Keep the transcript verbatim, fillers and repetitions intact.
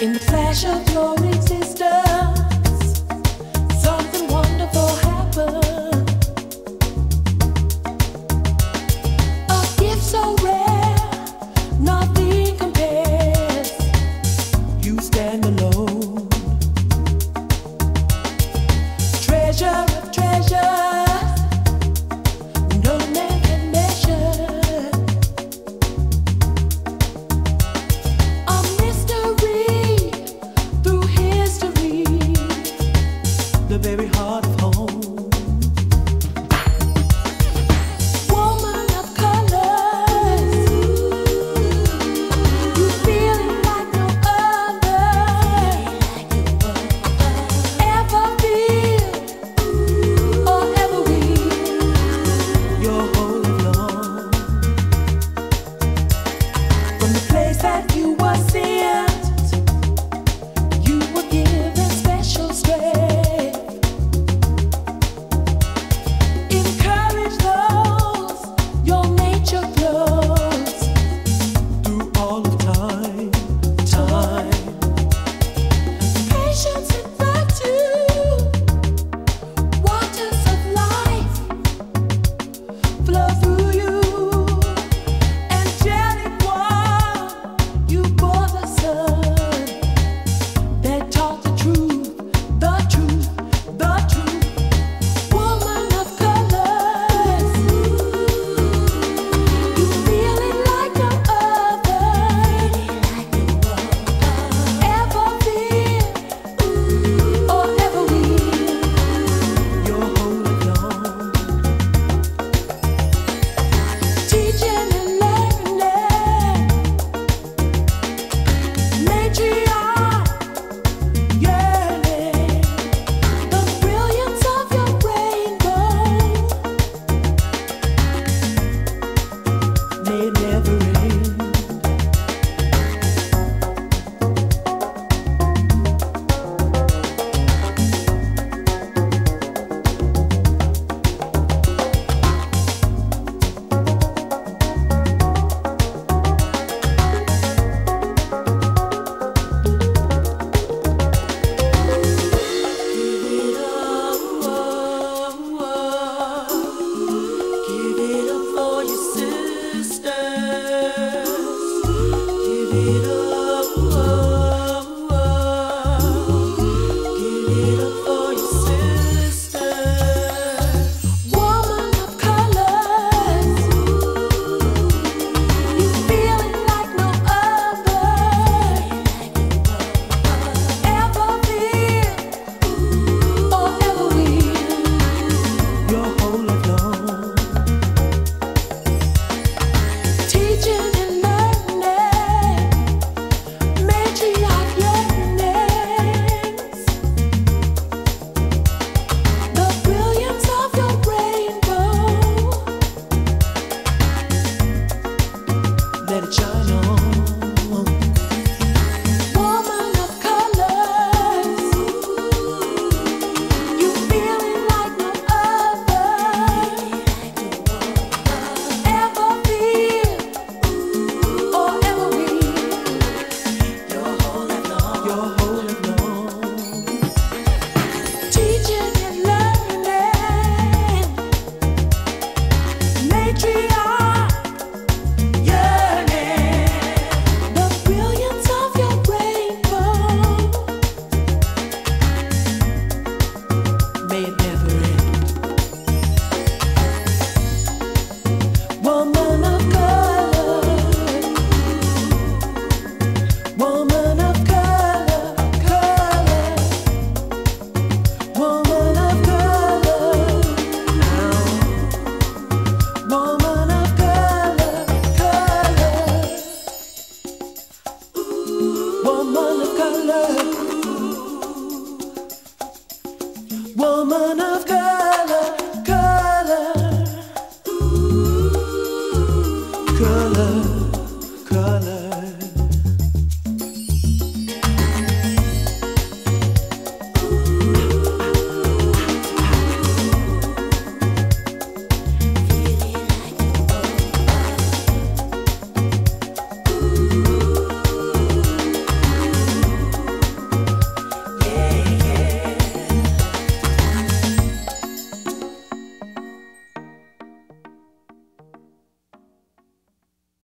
In the flash of your existence, something wonderful happened. A gift so rare, nothing compares. You stand alone, treasure of treasures, no man can measure. A mystery through history, the very heart of home. Woman of colors, you feel it like no other. Ever feel or ever will. You're wholly alone. From the place that you were sent, you were given special strength. Encourage those your nature flows through all of time, time. Patience and virtue, waters of life flow through you. Angelic one, you bore the sun that taught the truth, the truth, the truth. Woman of colors, you feel it like no other. Ever feel or ever will. You're wholly alone. Teaching and learning, matriarch yearning, the brilliance of your rainbow may it never end. Give it up, oh, oh. Give it up for your sisters. Give it up, oh, oh. Give it up for your sisters. Woman of colors, you feel it like no other. Ever feel or ever will. You're wholly alone. Teaching and learning, matriarch yearnings, the brilliance of your rainbow, let it shine on. Woman of colors, you feel it like no other. Ever feel or ever will. You're wholly alone. You're wholly alone. Teaching and learning, matriarch yearning, the brilliance of your rainbow, may it never end. Woman of color, woman of color, color, woman of color, now, woman of color, color, woman of color, woman of color, color, color.